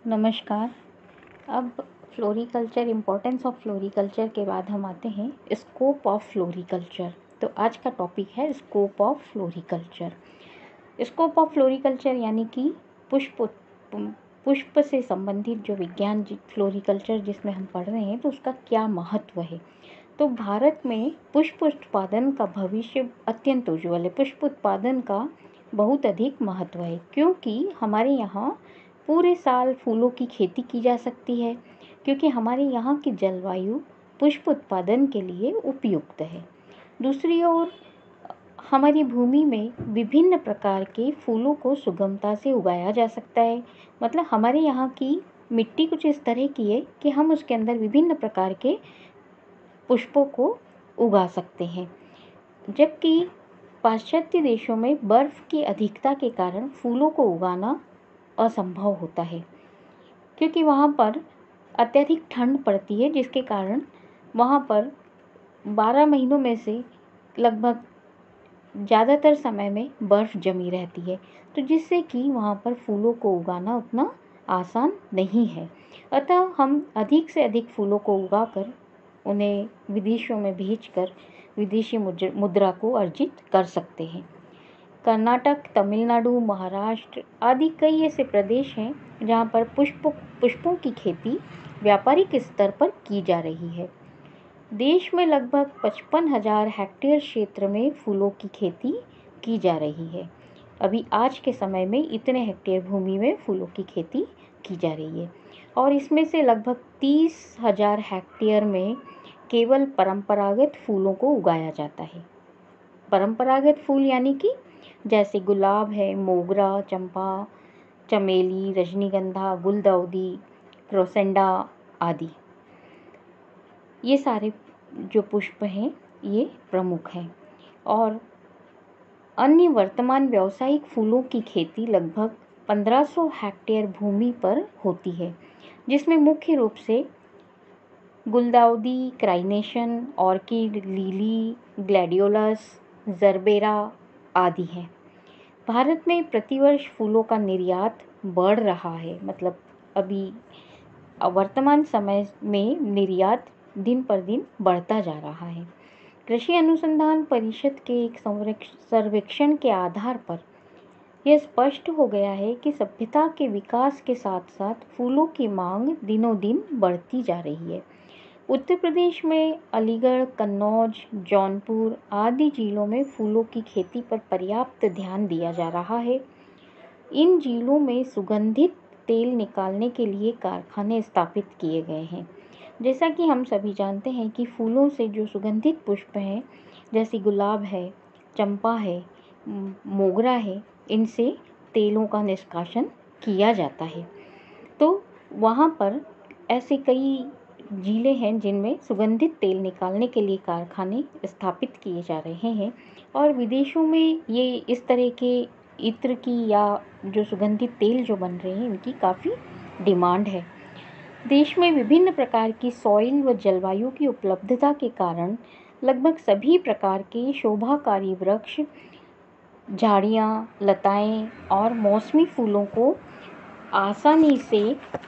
नमस्कार। अब floriculture, importance of floriculture के बाद हम आते हैं स्कोप ऑफ फ्लोरिकल्चर। तो आज का टॉपिक है scope of floriculture. Scope of floriculture यानी कि पुष्प से संबंधित जो विज्ञान फ्लोरिकल्चर जिसमें हम पढ़ रहे हैं तो उसका क्या महत्व है। तो भारत में पुष्प उत्पादन का भविष्य अत्यंत उज्ज्वल है। पुष्प उत्पादन का बहुत अधिक महत्व है क्योंकि हमारे यहाँ पूरे साल फूलों की खेती की जा सकती है, क्योंकि हमारे यहाँ की जलवायु पुष्प उत्पादन के लिए उपयुक्त है। दूसरी ओर हमारी भूमि में विभिन्न प्रकार के फूलों को सुगमता से उगाया जा सकता है। मतलब हमारे यहाँ की मिट्टी कुछ इस तरह की है कि हम उसके अंदर विभिन्न प्रकार के पुष्पों को उगा सकते हैं, जबकि पाश्चात्य देशों में बर्फ़ की अधिकता के कारण फूलों को उगाना असंभव होता है, क्योंकि वहाँ पर अत्यधिक ठंड पड़ती है, जिसके कारण वहाँ पर 12 महीनों में से लगभग ज़्यादातर समय में बर्फ़ जमी रहती है, तो जिससे कि वहाँ पर फूलों को उगाना उतना आसान नहीं है। अतः हम अधिक से अधिक फूलों को उगाकर उन्हें विदेशों में भेजकर विदेशी मुद्रा को अर्जित कर सकते हैं। कर्नाटक, तमिलनाडु, महाराष्ट्र आदि कई ऐसे प्रदेश हैं जहाँ पर पुष्पों की खेती व्यापारिक स्तर पर की जा रही है। देश में लगभग 55,000 हेक्टेयर क्षेत्र में फूलों की खेती की जा रही है। अभी आज के समय में इतने हेक्टेयर भूमि में फूलों की खेती की जा रही है और इसमें से लगभग 30,000 हेक्टेयर में केवल परंपरागत फूलों को उगाया जाता है। परंपरागत फूल यानी कि जैसे गुलाब है, मोगरा, चंपा, चमेली, रजनीगंधा, गुलदाउदी, क्रोसेंडा आदि। ये सारे जो पुष्प हैं ये प्रमुख हैं। और अन्य वर्तमान व्यावसायिक फूलों की खेती लगभग 1500 हेक्टेयर भूमि पर होती है, जिसमें मुख्य रूप से गुलदाउदी, carnation, orchid, lily, gladiolus, gerbera आदि हैं। भारत में प्रतिवर्ष फूलों का निर्यात बढ़ रहा है। मतलब अभी वर्तमान समय में निर्यात दिन पर दिन बढ़ता जा रहा है। कृषि अनुसंधान परिषद के एक सर्वेक्षण के आधार पर यह स्पष्ट हो गया है कि सभ्यता के विकास के साथ साथ फूलों की मांग दिनों दिन बढ़ती जा रही है। उत्तर प्रदेश में अलीगढ़, कन्नौज, जौनपुर आदि जिलों में फूलों की खेती पर पर्याप्त ध्यान दिया जा रहा है। इन जिलों में सुगंधित तेल निकालने के लिए कारखाने स्थापित किए गए हैं। जैसा कि हम सभी जानते हैं कि फूलों से जो सुगंधित पुष्प हैं, जैसे गुलाब है, चंपा है, मोगरा है, इनसे तेलों का निष्कासन किया जाता है। तो वहाँ पर ऐसे कई जिले हैं जिनमें सुगंधित तेल निकालने के लिए कारखाने स्थापित किए जा रहे हैं और विदेशों में ये इस तरह के इत्र की या जो सुगंधित तेल जो बन रहे हैं इनकी काफ़ी डिमांड है। देश में विभिन्न प्रकार की सॉइल व जलवायु की उपलब्धता के कारण लगभग सभी प्रकार के शोभाकारी वृक्ष, झाड़ियाँ, लताएँ और मौसमी फूलों को आसानी से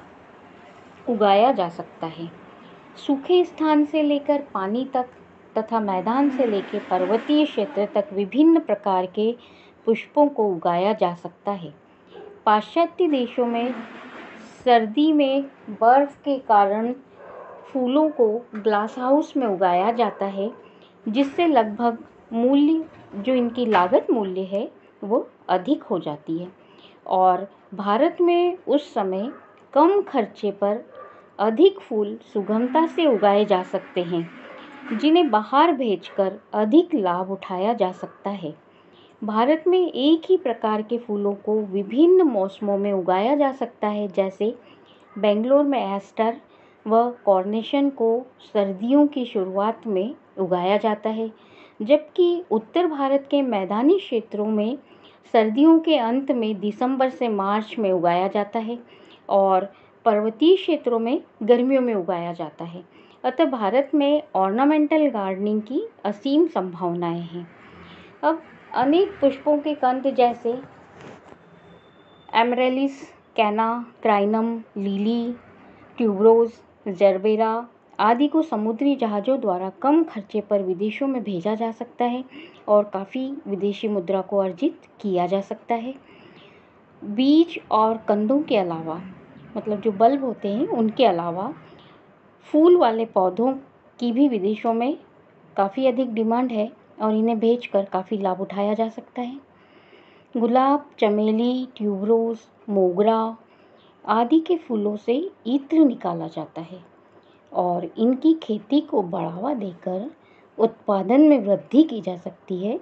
उगाया जा सकता है। सूखे स्थान से लेकर पानी तक तथा मैदान से लेकर पर्वतीय क्षेत्र तक विभिन्न प्रकार के पुष्पों को उगाया जा सकता है। पाश्चात्य देशों में सर्दी में बर्फ के कारण फूलों को ग्लास हाउस में उगाया जाता है, जिससे लगभग मूल्य जो इनकी लागत मूल्य है वो अधिक हो जाती है और भारत में उस समय कम खर्चे पर अधिक फूल सुगमता से उगाए जा सकते हैं, जिन्हें बाहर भेजकर अधिक लाभ उठाया जा सकता है। भारत में एक ही प्रकार के फूलों को विभिन्न मौसमों में उगाया जा सकता है। जैसे बेंगलोर में एस्टर व कॉर्नेशन को सर्दियों की शुरुआत में उगाया जाता है, जबकि उत्तर भारत के मैदानी क्षेत्रों में सर्दियों के अंत में दिसंबर से मार्च में उगाया जाता है और पर्वतीय क्षेत्रों में गर्मियों में उगाया जाता है। अतः भारत में ऑर्नामेंटल गार्डनिंग की असीम संभावनाएं हैं। अब अनेक पुष्पों के कंद जैसे एमरेलिस, कैना, क्राइनम, लिली, ट्यूबरोज, जरबेरा आदि को समुद्री जहाज़ों द्वारा कम खर्चे पर विदेशों में भेजा जा सकता है और काफ़ी विदेशी मुद्रा को अर्जित किया जा सकता है। बीज और कंदों के अलावा, मतलब जो बल्ब होते हैं उनके अलावा, फूल वाले पौधों की भी विदेशों में काफ़ी अधिक डिमांड है और इन्हें बेचकर काफ़ी लाभ उठाया जा सकता है। गुलाब, चमेली, ट्यूबरोज, मोगरा आदि के फूलों से इत्र निकाला जाता है और इनकी खेती को बढ़ावा देकर उत्पादन में वृद्धि की जा सकती है,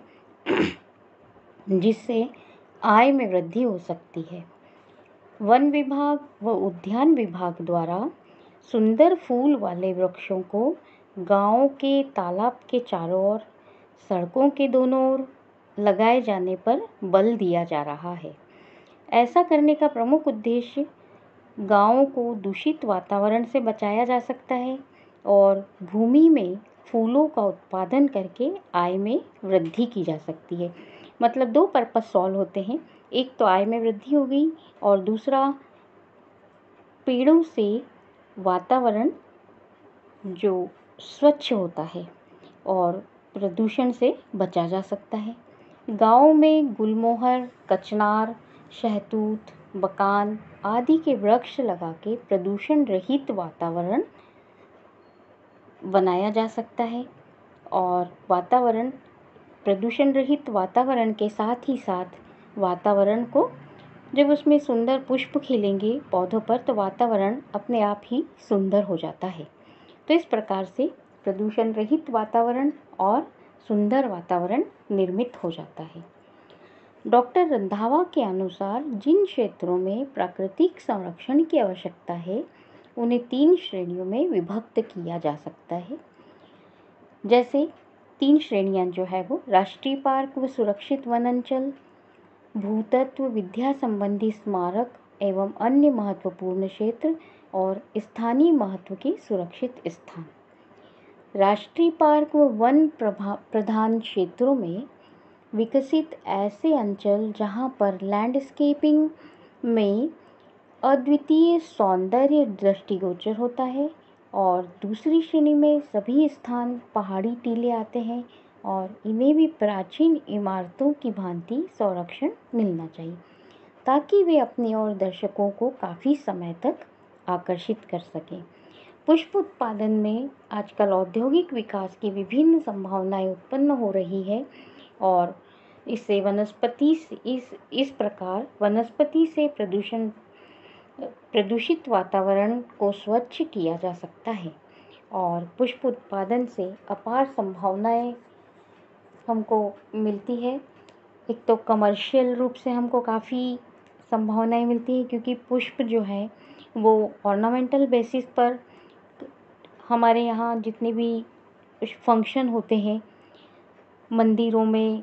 जिससे आय में वृद्धि हो सकती है। वन विभाग व उद्यान विभाग द्वारा सुंदर फूल वाले वृक्षों को गांव के तालाब के चारों ओर, सड़कों के दोनों ओर लगाए जाने पर बल दिया जा रहा है। ऐसा करने का प्रमुख उद्देश्य गांवों को दूषित वातावरण से बचाया जा सकता है और भूमि में फूलों का उत्पादन करके आय में वृद्धि की जा सकती है। मतलब दो पर्पस सॉल्व होते हैं, एक तो आय में वृद्धि हो गई और दूसरा पेड़ों से वातावरण जो स्वच्छ होता है और प्रदूषण से बचा जा सकता है। गाँव में गुलमोहर, कचनार, शहतूत, बकान आदि के वृक्ष लगा के प्रदूषण रहित वातावरण बनाया जा सकता है और प्रदूषण रहित वातावरण के साथ ही साथ वातावरण को, जब उसमें सुंदर पुष्प खिलेंगे पौधों पर तो वातावरण अपने आप ही सुंदर हो जाता है। तो इस प्रकार से प्रदूषण रहित वातावरण और सुंदर वातावरण निर्मित हो जाता है। डॉक्टर रंधावा के अनुसार जिन क्षेत्रों में प्राकृतिक संरक्षण की आवश्यकता है उन्हें 3 श्रेणियों में विभक्त किया जा सकता है। जैसे 3 श्रेणियां जो है वो राष्ट्रीय पार्क व सुरक्षित वन अंचल, भूतत्व विद्या संबंधी स्मारक एवं अन्य महत्वपूर्ण क्षेत्र और स्थानीय महत्व के सुरक्षित स्थान। राष्ट्रीय पार्क व वन प्रधान क्षेत्रों में विकसित ऐसे अंचल जहां पर लैंडस्केपिंग में अद्वितीय सौंदर्य दृष्टिगोचर होता है और दूसरी श्रेणी में सभी स्थान पहाड़ी टीले आते हैं और इन्हें भी प्राचीन इमारतों की भांति संरक्षण मिलना चाहिए ताकि वे अपनी ओर दर्शकों को काफ़ी समय तक आकर्षित कर सकें। पुष्प उत्पादन में आजकल औद्योगिक विकास की विभिन्न संभावनाएं उत्पन्न हो रही है और इससे इस प्रकार वनस्पति से प्रदूषित वातावरण को स्वच्छ किया जा सकता है और पुष्प उत्पादन से अपार संभावनाएं हमको मिलती है। एक तो कमर्शियल रूप से हमको काफ़ी संभावनाएं मिलती हैं क्योंकि पुष्प जो है वो ऑर्नामेंटल बेसिस पर हमारे यहाँ जितने भी फंक्शन होते हैं, मंदिरों में,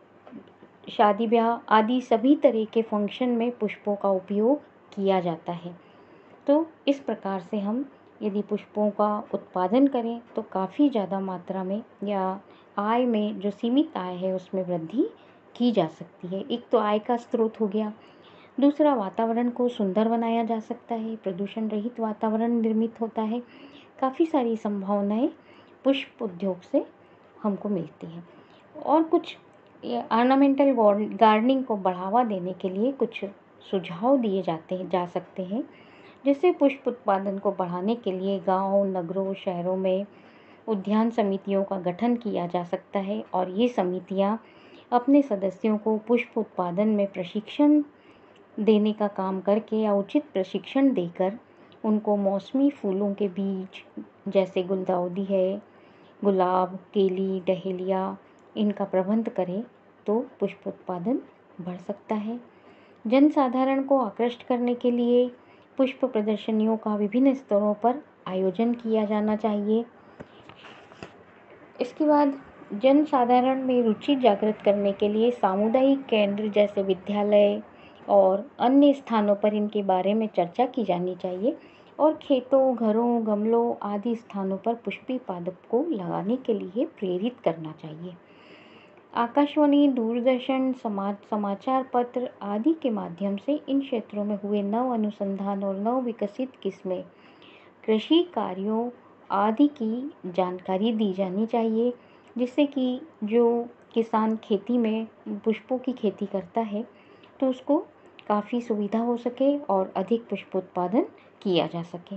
शादी ब्याह आदि सभी तरह के फंक्शन में पुष्पों का उपयोग किया जाता है। तो इस प्रकार से हम यदि पुष्पों का उत्पादन करें तो काफ़ी ज़्यादा मात्रा में या आय में, जो सीमित आय है उसमें वृद्धि की जा सकती है। एक तो आय का स्रोत हो गया, दूसरा वातावरण को सुंदर बनाया जा सकता है, प्रदूषण रहित वातावरण निर्मित होता है। काफ़ी सारी संभावनाएं पुष्प उद्योग से हमको मिलती हैं। और कुछ ऑर्नामेंटल गार्डनिंग को बढ़ावा देने के लिए कुछ सुझाव दिए जा सकते हैं, जिससे पुष्प उत्पादन को बढ़ाने के लिए गांव, नगरों, शहरों में उद्यान समितियों का गठन किया जा सकता है और ये समितियां अपने सदस्यों को पुष्प उत्पादन में प्रशिक्षण देने का काम करके या उचित प्रशिक्षण देकर उनको मौसमी फूलों के बीज जैसे गुलदाउदी है, गुलाब, केली, डहेलिया, इनका प्रबंध करें तो पुष्प उत्पादन बढ़ सकता है। जनसाधारण को आकृष्ट करने के लिए पुष्प प्रदर्शनियों का विभिन्न स्तरों पर आयोजन किया जाना चाहिए। इसके बाद जनसाधारण में रुचि जागृत करने के लिए सामुदायिक केंद्र जैसे विद्यालय और अन्य स्थानों पर इनके बारे में चर्चा की जानी चाहिए और खेतों, घरों, गमलों आदि स्थानों पर पुष्पी पादप को लगाने के लिए प्रेरित करना चाहिए। आकाशवाणी, दूरदर्शन, समाचार पत्र आदि के माध्यम से इन क्षेत्रों में हुए नव अनुसंधान और नव विकसित किस्में, कृषि कार्यों आदि की जानकारी दी जानी चाहिए, जिससे कि जो किसान खेती में पुष्पों की खेती करता है तो उसको काफ़ी सुविधा हो सके और अधिक पुष्प उत्पादन किया जा सके।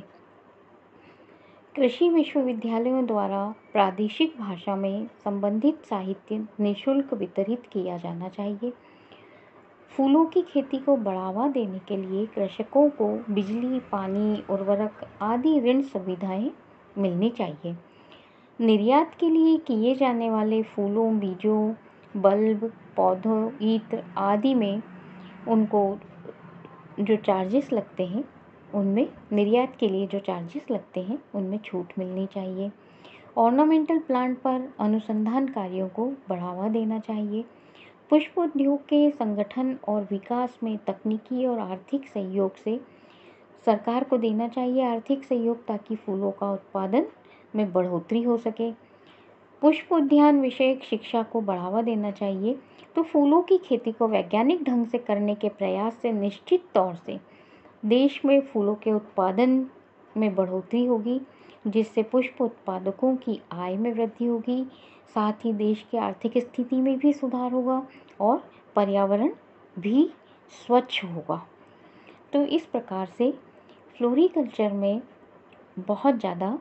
कृषि विश्वविद्यालयों द्वारा प्रादेशिक भाषा में संबंधित साहित्य निःशुल्क वितरित किया जाना चाहिए। फूलों की खेती को बढ़ावा देने के लिए कृषकों को बिजली, पानी, उर्वरक आदि ऋण सुविधाएं मिलनी चाहिए। निर्यात के लिए किए जाने वाले फूलों, बीजों, बल्ब, पौधों, इत्र आदि में उनको जो चार्जेस लगते हैं उनमें निर्यात के लिए जो चार्जेस लगते हैं उनमें छूट मिलनी चाहिए। ऑर्नामेंटल प्लांट पर अनुसंधान कार्यों को बढ़ावा देना चाहिए। पुष्प उद्योग के संगठन और विकास में तकनीकी और आर्थिक सहयोग से सरकार को देना चाहिए आर्थिक सहयोग, ताकि फूलों का उत्पादन में बढ़ोतरी हो सके। पुष्प उद्यान विषयक शिक्षा को बढ़ावा देना चाहिए। तो फूलों की खेती को वैज्ञानिक ढंग से करने के प्रयास से निश्चित तौर से देश में फूलों के उत्पादन में बढ़ोतरी होगी, जिससे पुष्प उत्पादकों की आय में वृद्धि होगी, साथ ही देश की आर्थिक स्थिति में भी सुधार होगा और पर्यावरण भी स्वच्छ होगा। तो इस प्रकार से फ्लोरिकल्चर में बहुत ज़्यादा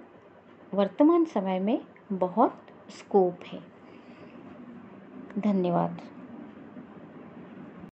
वर्तमान समय में बहुत स्कोप है। धन्यवाद।